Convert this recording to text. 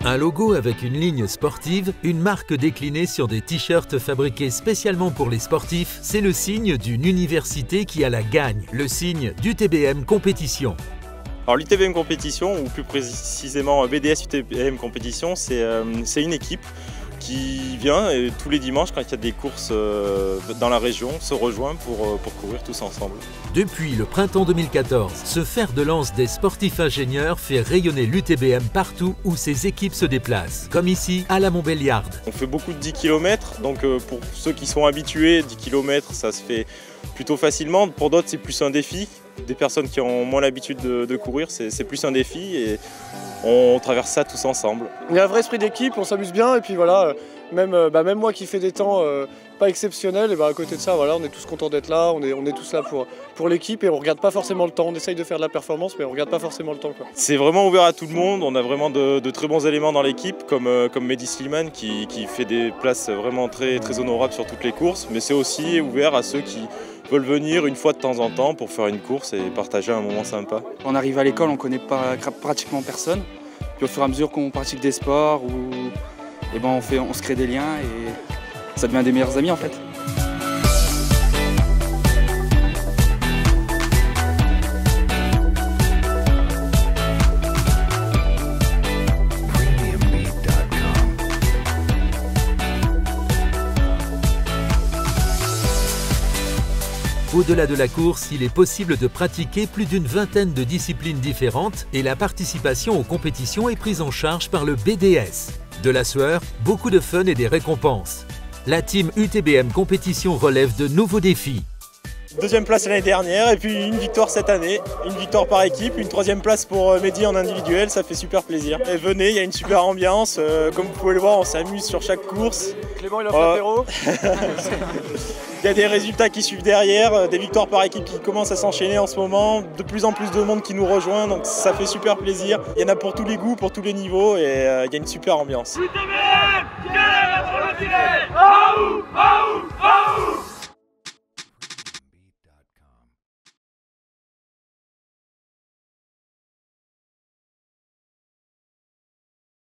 Un logo avec une ligne sportive, une marque déclinée sur des t-shirts fabriqués spécialement pour les sportifs, c'est le signe d'une université qui a la gagne, le signe d'UTBM Compétition. Alors l'UTBM Compétition, ou plus précisément BDS UTBM Compétition, c'est une équipe qui vient et tous les dimanches, quand il y a des courses dans la région, se rejoint pour courir tous ensemble. Depuis le printemps 2014, ce fer de lance des sportifs ingénieurs fait rayonner l'UTBM partout où ses équipes se déplacent, comme ici à la Montbéliarde. On fait beaucoup de 10 km, donc pour ceux qui sont habitués, 10 km ça se fait plutôt facilement. Pour d'autres c'est plus un défi. Des personnes qui ont moins l'habitude de courir, c'est plus un défi et on traverse ça tous ensemble. Il y a un vrai esprit d'équipe, on s'amuse bien et puis voilà, même moi qui fais des temps pas exceptionnels, et à côté de ça, voilà, on est tous contents d'être là, on est tous là pour l'équipe et on ne regarde pas forcément le temps. On essaye de faire de la performance mais on ne regarde pas forcément le temps. C'est vraiment ouvert à tout le monde, on a vraiment de très bons éléments dans l'équipe comme Mehdi Slimane qui fait des places vraiment très honorables sur toutes les courses, mais c'est aussi ouvert à ceux qui veulent venir une fois de temps en temps pour faire une course et partager un moment sympa. On arrive à l'école, on ne connaît pratiquement personne. Puis au fur et à mesure qu'on pratique des sports, on se crée des liens et ça devient des meilleurs amis en fait. Au-delà de la course, il est possible de pratiquer plus d'une vingtaine de disciplines différentes et la participation aux compétitions est prise en charge par le BDS. De la sueur, beaucoup de fun et des récompenses. La team UTBM Compétition relève de nouveaux défis. Deuxième place l'année dernière et puis une victoire cette année, une victoire par équipe, une troisième place pour Mehdi en individuel, ça fait super plaisir. Et venez, il y a une super ambiance, comme vous pouvez le voir, on s'amuse sur chaque course. Clément il offre l'apéro. Il y a des résultats qui suivent derrière, des victoires par équipe qui commencent à s'enchaîner en ce moment, de plus en plus de monde qui nous rejoint, donc ça fait super plaisir. Il y en a pour tous les goûts, pour tous les niveaux et il y a une super ambiance. UTBM,